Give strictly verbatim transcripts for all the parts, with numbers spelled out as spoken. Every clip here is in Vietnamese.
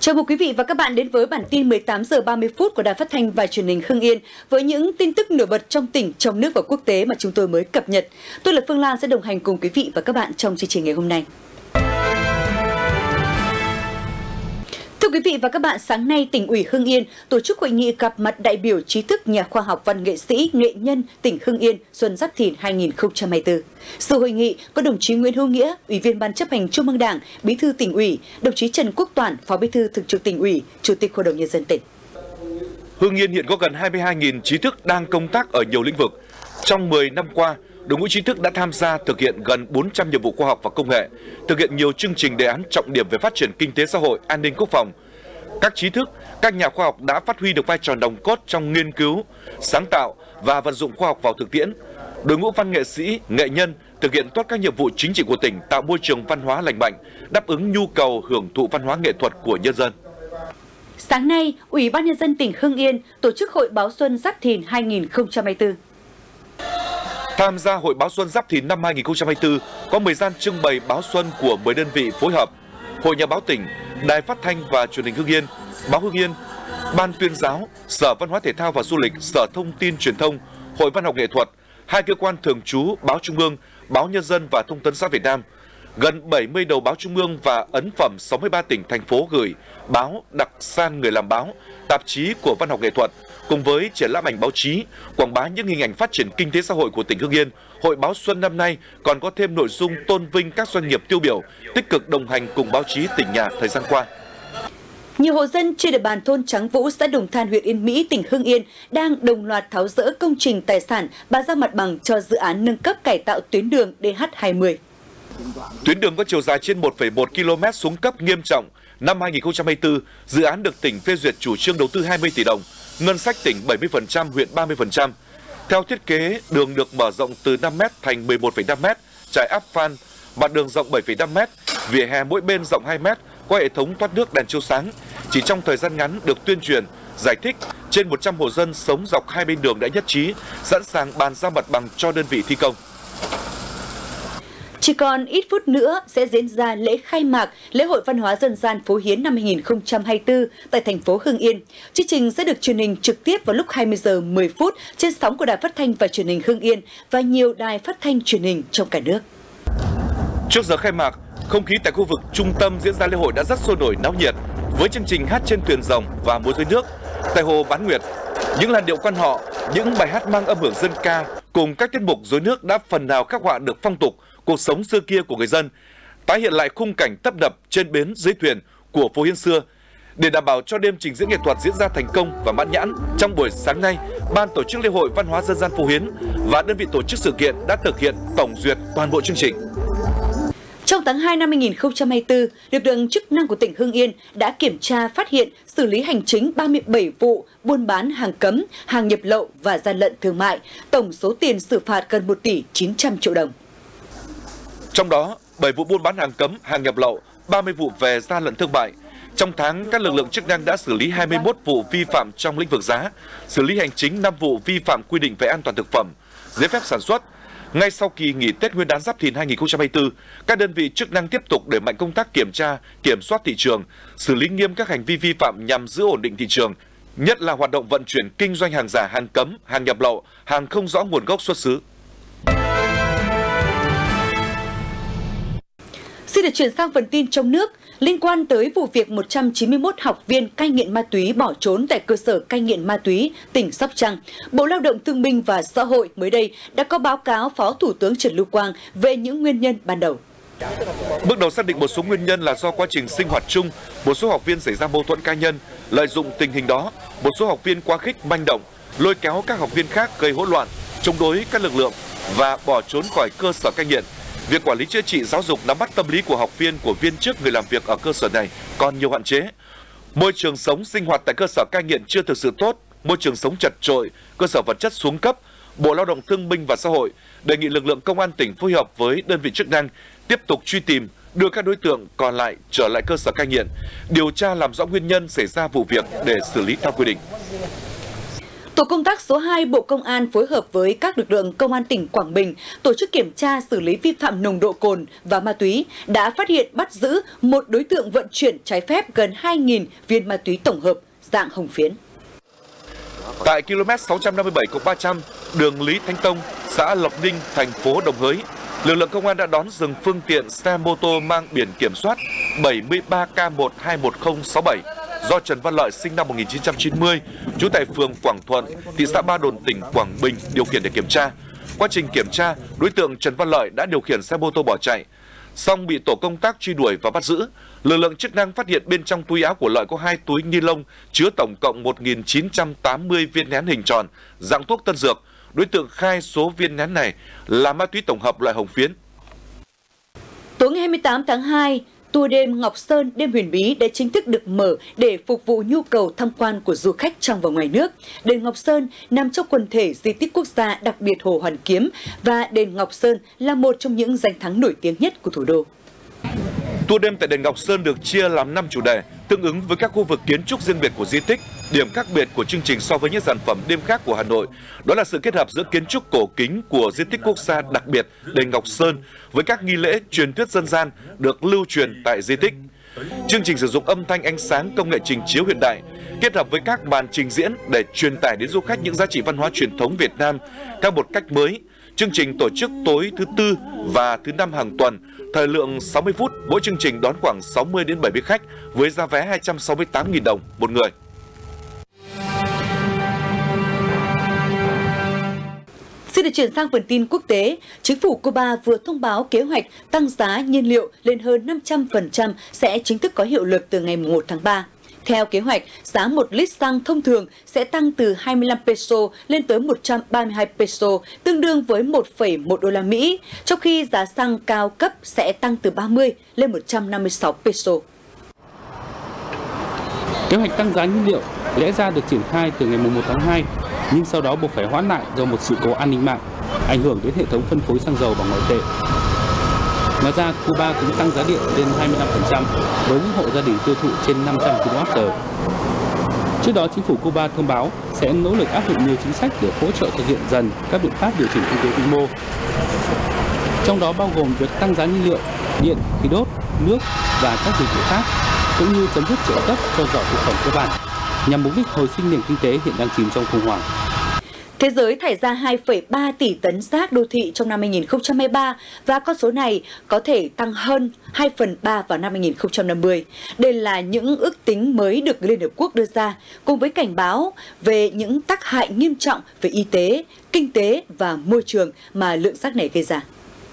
Chào mừng quý vị và các bạn đến với bản tin mười tám giờ ba mươi phút của Đài Phát thanh và Truyền hình Hưng Yên với những tin tức nổi bật trong tỉnh, trong nước và quốc tế mà chúng tôi mới cập nhật. Tôi là Phương Lan sẽ đồng hành cùng quý vị và các bạn trong chương trình ngày hôm nay. Thưa quý vị và các bạn, sáng nay tỉnh ủy Hưng Yên tổ chức hội nghị gặp mặt đại biểu trí thức, nhà khoa học, văn nghệ sĩ, nghệ nhân tỉnh Hưng Yên Xuân Giáp Thìn hai nghìn không trăm hai mươi tư. Dự hội nghị có đồng chí Nguyễn Hữu Nghĩa, Ủy viên Ban chấp hành Trung ương Đảng, Bí thư tỉnh ủy, đồng chí Trần Quốc Toản, Phó Bí thư Thường trực tỉnh ủy, Chủ tịch Hội đồng Nhân dân tỉnh. Hưng Yên hiện có gần hai mươi hai nghìn trí thức đang công tác ở nhiều lĩnh vực. Trong mười năm qua, đội ngũ trí thức đã tham gia thực hiện gần bốn trăm nhiệm vụ khoa học và công nghệ, thực hiện nhiều chương trình đề án trọng điểm về phát triển kinh tế xã hội, an ninh quốc phòng. Các trí thức, các nhà khoa học đã phát huy được vai trò nòng cốt trong nghiên cứu, sáng tạo và vận dụng khoa học vào thực tiễn. Đội ngũ văn nghệ sĩ, nghệ nhân thực hiện tốt các nhiệm vụ chính trị của tỉnh, tạo môi trường văn hóa lành mạnh, đáp ứng nhu cầu hưởng thụ văn hóa nghệ thuật của nhân dân. Sáng nay, Ủy ban Nhân dân tỉnh Hưng Yên tổ chức Hội báo Xuân Giáp Thìn hai nghìn không trăm hai mươi tư. Tham gia Hội báo Xuân Giáp Thìn năm hai nghìn không trăm hai mươi tư có mười gian trưng bày báo xuân của mười đơn vị phối hợp: Hội Nhà báo tỉnh, Đài Phát thanh và Truyền hình Hưng Yên, Báo Hưng Yên, Ban tuyên giáo, Sở Văn hóa Thể thao và Du lịch, Sở Thông tin Truyền thông, Hội Văn học Nghệ thuật, hai cơ quan thường trú Báo Trung ương, Báo Nhân dân và Thông tấn xã Việt Nam, gần bảy mươi đầu báo Trung ương và ấn phẩm sáu mươi ba tỉnh thành phố gửi báo đặc san người làm báo, tạp chí của văn học nghệ thuật. Cùng với triển lãm ảnh báo chí, quảng bá những hình ảnh phát triển kinh tế xã hội của tỉnh Hưng Yên, Hội báo Xuân năm nay còn có thêm nội dung tôn vinh các doanh nghiệp tiêu biểu, tích cực đồng hành cùng báo chí tỉnh nhà thời gian qua. Nhiều hộ dân trên địa bàn thôn Trắng Vũ, xã Đồng Than, huyện Yên Mỹ, tỉnh Hưng Yên đang đồng loạt tháo dỡ công trình tài sản, bàn giao mặt bằng cho dự án nâng cấp cải tạo tuyến đường D H hai mươi. Tuyến đường có chiều dài trên một phẩy một ki lô mét xuống cấp nghiêm trọng. Năm hai nghìn không trăm hai mươi tư, dự án được tỉnh phê duyệt chủ trương đầu tư hai mươi tỷ đồng, ngân sách tỉnh bảy mươi phần trăm, huyện ba mươi phần trăm. Theo thiết kế, đường được mở rộng từ năm mét thành mười một phẩy năm mét, trải áp phan, mặt đường rộng bảy phẩy năm mét, vỉa hè mỗi bên rộng hai mét, có hệ thống thoát nước đèn chiếu sáng. Chỉ trong thời gian ngắn được tuyên truyền, giải thích, trên một trăm hộ dân sống dọc hai bên đường đã nhất trí, sẵn sàng bàn giao mặt bằng cho đơn vị thi công. Chỉ còn ít phút nữa sẽ diễn ra lễ khai mạc lễ hội văn hóa dân gian phố Hiến năm hai nghìn không trăm hai mươi tư tại thành phố Hưng Yên. Chương trình sẽ được truyền hình trực tiếp vào lúc hai mươi giờ mười phút trên sóng của Đài Phát thanh và Truyền hình Hưng Yên và nhiều đài phát thanh truyền hình trong cả nước. Trước giờ khai mạc, không khí tại khu vực trung tâm diễn ra lễ hội đã rất sôi nổi náo nhiệt với chương trình hát trên thuyền rồng và múa dưới nước. Tại hồ Bán Nguyệt, những làn điệu quan họ, những bài hát mang âm hưởng dân ca cùng các tiết mục rối nước đã phần nào khắc họa được phong tục cuộc sống xưa kia của người dân, tái hiện lại khung cảnh tấp nập trên bến dưới thuyền của phố Hiến xưa. Để đảm bảo cho đêm trình diễn nghệ thuật diễn ra thành công và mãn nhãn, trong buổi sáng nay, ban tổ chức lễ hội văn hóa dân gian phố Hiến và đơn vị tổ chức sự kiện đã thực hiện tổng duyệt toàn bộ chương trình. Trong tháng hai năm hai nghìn không trăm hai mươi tư, lực lượng chức năng của tỉnh Hưng Yên đã kiểm tra, phát hiện, xử lý hành chính ba mươi bảy vụ buôn bán hàng cấm, hàng nhập lậu và gian lận thương mại, tổng số tiền xử phạt gần một tỷ chín trăm triệu đồng. Trong đó, bảy vụ buôn bán hàng cấm, hàng nhập lậu, ba mươi vụ về gian lận thương mại. Trong tháng, các lực lượng chức năng đã xử lý hai mươi mốt vụ vi phạm trong lĩnh vực giá, xử lý hành chính năm vụ vi phạm quy định về an toàn thực phẩm, giấy phép sản xuất. Ngay sau kỳ nghỉ Tết Nguyên đán Giáp Thìn hai nghìn không trăm hai mươi tư, các đơn vị chức năng tiếp tục đẩy mạnh công tác kiểm tra, kiểm soát thị trường, xử lý nghiêm các hành vi vi phạm nhằm giữ ổn định thị trường, nhất là hoạt động vận chuyển kinh doanh hàng giả, hàng cấm, hàng nhập lậu, hàng không rõ nguồn gốc xuất xứ. Xin được chuyển sang phần tin trong nước. Liên quan tới vụ việc một trăm chín mươi mốt học viên cai nghiện ma túy bỏ trốn tại cơ sở cai nghiện ma túy tỉnh Sóc Trăng, Bộ Lao động Thương binh và Xã hội mới đây đã có báo cáo Phó Thủ tướng Trần Lưu Quang về những nguyên nhân ban đầu. Bước đầu xác định một số nguyên nhân là do quá trình sinh hoạt chung, một số học viên xảy ra mâu thuẫn cá nhân, lợi dụng tình hình đó, một số học viên quá khích manh động, lôi kéo các học viên khác gây hỗn loạn, chống đối các lực lượng và bỏ trốn khỏi cơ sở cai nghiện. Việc quản lý chữa trị, giáo dục, nắm bắt tâm lý của học viên, của viên chức, người làm việc ở cơ sở này còn nhiều hạn chế. Môi trường sống sinh hoạt tại cơ sở cai nghiện chưa thực sự tốt, môi trường sống chật chội, cơ sở vật chất xuống cấp. Bộ Lao động Thương binh và Xã hội đề nghị lực lượng công an tỉnh phối hợp với đơn vị chức năng tiếp tục truy tìm, đưa các đối tượng còn lại trở lại cơ sở cai nghiện, điều tra làm rõ nguyên nhân xảy ra vụ việc để xử lý theo quy định. Tổ công tác số hai Bộ Công an phối hợp với các lực lượng Công an tỉnh Quảng Bình tổ chức kiểm tra xử lý vi phạm nồng độ cồn và ma túy đã phát hiện bắt giữ một đối tượng vận chuyển trái phép gần hai nghìn viên ma túy tổng hợp dạng hồng phiến. Tại km sáu trăm năm mươi bảy cộng ba trăm, đường Lý Thánh Tông, xã Lộc Ninh, thành phố Đồng Hới, lực lượng công an đã đón dừng phương tiện xe mô tô mang biển kiểm soát bảy ba K một hai một không sáu bảy do Trần Văn Lợi sinh năm một nghìn chín trăm chín mươi, trú tại phường Quảng Thuận, thị xã Ba Đồn, tỉnh Quảng Bình điều khiển để kiểm tra. Quá trình kiểm tra, đối tượng Trần Văn Lợi đã điều khiển xe mô tô bỏ chạy, song bị tổ công tác truy đuổi và bắt giữ. Lực lượng chức năng phát hiện bên trong túi áo của Lợi có hai túi ni lông chứa tổng cộng một nghìn chín trăm tám mươi viên nén hình tròn dạng thuốc tân dược. Đối tượng khai số viên nén này là ma túy tổng hợp loại hồng phiến. Tối ngày hai mươi tám tháng hai, tour đêm Ngọc Sơn đêm huyền bí đã chính thức được mở để phục vụ nhu cầu tham quan của du khách trong và ngoài nước. Đền Ngọc Sơn nằm trong quần thể di tích quốc gia đặc biệt Hồ Hoàn Kiếm và đền Ngọc Sơn là một trong những danh thắng nổi tiếng nhất của thủ đô. Tour đêm tại đền Ngọc Sơn được chia làm năm chủ đề, tương ứng với các khu vực kiến trúc riêng biệt của di tích. Điểm khác biệt của chương trình so với những sản phẩm đêm khác của Hà Nội, đó là sự kết hợp giữa kiến trúc cổ kính của di tích quốc gia đặc biệt đền Ngọc Sơn với các nghi lễ truyền thuyết dân gian được lưu truyền tại di tích. Chương trình sử dụng âm thanh, ánh sáng, công nghệ trình chiếu hiện đại, kết hợp với các màn trình diễn để truyền tải đến du khách những giá trị văn hóa truyền thống Việt Nam theo một cách mới. Chương trình tổ chức tối thứ tư và thứ năm hàng tuần, thời lượng sáu mươi phút, mỗi chương trình đón khoảng sáu mươi đến bảy mươi khách với giá vé hai trăm sáu mươi tám nghìn đồng một người. Xin được chuyển sang phần tin quốc tế. Chính phủ Cuba vừa thông báo kế hoạch tăng giá nhiên liệu lên hơn năm trăm phần trăm sẽ chính thức có hiệu lực từ ngày mùng một tháng ba. Theo kế hoạch, giá một lít xăng thông thường sẽ tăng từ hai mươi lăm peso lên tới một trăm ba mươi hai peso, tương đương với một phẩy một đô la Mỹ, trong khi giá xăng cao cấp sẽ tăng từ ba mươi lên một trăm năm mươi sáu peso. Kế hoạch tăng giá nhiên liệu lẽ ra được triển khai từ ngày mùng một tháng hai, nhưng sau đó buộc phải hoãn lại do một sự cố an ninh mạng, ảnh hưởng đến hệ thống phân phối xăng dầu bằng ngoại tệ. Ngoài ra, Cuba cũng tăng giá điện lên hai mươi lăm phần trăm với những hộ gia đình tiêu thụ trên năm trăm ki lô oát giờ. Trước đó, chính phủ Cuba thông báo sẽ nỗ lực áp dụng nhiều chính sách để hỗ trợ thực hiện dần các biện pháp điều chỉnh kinh tế vĩ mô. Trong đó bao gồm việc tăng giá nhiên liệu, điện, khí đốt, nước và các dịch vụ khác, cũng như chấm dứt trợ cấp cho giỏ thực phẩm cơ bản, nhằm mục đích hồi sinh nền kinh tế hiện đang chìm trong khủng hoảng. Thế giới thải ra hai phẩy ba tỷ tấn rác đô thị trong năm hai nghìn không trăm hai mươi ba và con số này có thể tăng hơn hai phần ba vào năm hai nghìn không trăm năm mươi. Đây là những ước tính mới được Liên Hợp Quốc đưa ra, cùng với cảnh báo về những tác hại nghiêm trọng về y tế, kinh tế và môi trường mà lượng rác này gây ra.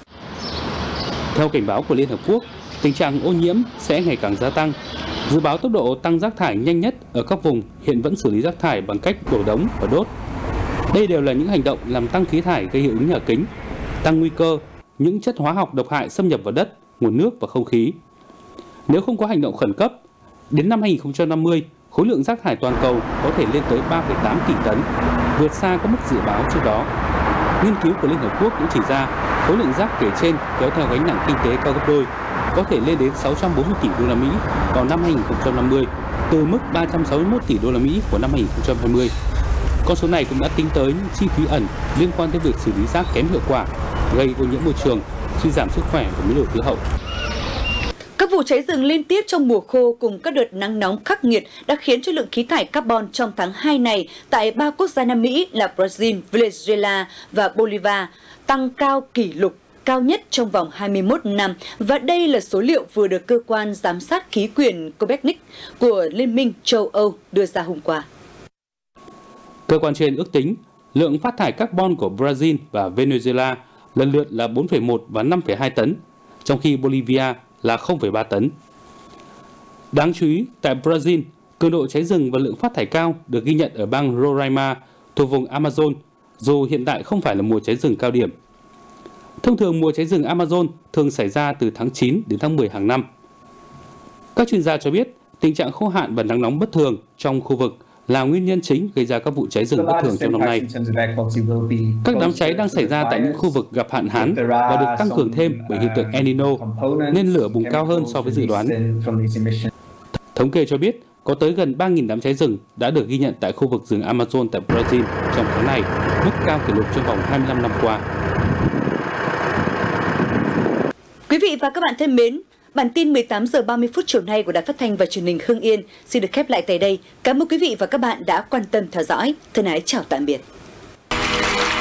Theo cảnh báo của Liên Hợp Quốc, tình trạng ô nhiễm sẽ ngày càng gia tăng. Dự báo tốc độ tăng rác thải nhanh nhất ở các vùng hiện vẫn xử lý rác thải bằng cách đổ đống và đốt. Đây đều là những hành động làm tăng khí thải gây hiệu ứng nhà kính, tăng nguy cơ những chất hóa học độc hại xâm nhập vào đất, nguồn nước và không khí. Nếu không có hành động khẩn cấp, đến năm hai nghìn không trăm năm mươi, khối lượng rác thải toàn cầu có thể lên tới ba phẩy tám tỷ tấn, vượt xa các mức dự báo trước đó. Nghiên cứu của Liên Hợp Quốc cũng chỉ ra khối lượng rác kể trên kéo theo gánh nặng kinh tế cao gấp đôi, có thể lên đến sáu trăm bốn mươi tỷ đô la Mỹ vào năm hai nghìn không trăm năm mươi, từ mức ba trăm sáu mươi mốt tỷ đô la Mỹ của năm hai nghìn không trăm hai mươi. Con số này cũng đã tính tới những chi phí ẩn liên quan tới việc xử lý rác kém hiệu quả, gây ô nhiễm môi trường, suy giảm sức khỏe và biến đổi khí hậu. Các vụ cháy rừng liên tiếp trong mùa khô cùng các đợt nắng nóng khắc nghiệt đã khiến cho lượng khí thải carbon trong tháng hai này tại ba quốc gia Nam Mỹ là Brazil, Venezuela và Bolivia tăng cao kỷ lục, cao nhất trong vòng hai mươi mốt năm, và đây là số liệu vừa được cơ quan giám sát khí quyển Copernic của Liên minh châu Âu đưa ra hôm qua. Cơ quan trên ước tính lượng phát thải carbon của Brazil và Venezuela lần lượt là bốn phẩy một và năm phẩy hai tấn, trong khi Bolivia là không phẩy ba tấn. Đáng chú ý, tại Brazil, cường độ cháy rừng và lượng phát thải cao được ghi nhận ở bang Roraima thuộc vùng Amazon, dù hiện tại không phải là mùa cháy rừng cao điểm. Thông thường mùa cháy rừng Amazon thường xảy ra từ tháng chín đến tháng mười hàng năm. Các chuyên gia cho biết tình trạng khô hạn và nắng nóng bất thường trong khu vực là nguyên nhân chính gây ra các vụ cháy rừng bất thường trong năm nay. Các đám cháy đang xảy ra tại những khu vực gặp hạn hán và được tăng cường thêm bởi hiện tượng El Nino, nên lửa bùng cao hơn so với dự đoán. Thống kê cho biết, Có tới gần ba nghìn đám cháy rừng đã được ghi nhận tại khu vực rừng Amazon tại Brazil trong tháng này, mức cao kỷ lục trong vòng hai mươi lăm năm qua. Quý vị và các bạn thân mến, bản tin mười tám giờ ba mươi phút chiều nay của Đài Phát thanh và Truyền hình Hưng Yên xin được khép lại tại đây. Cảm ơn quý vị và các bạn đã quan tâm theo dõi. Thân ái chào tạm biệt.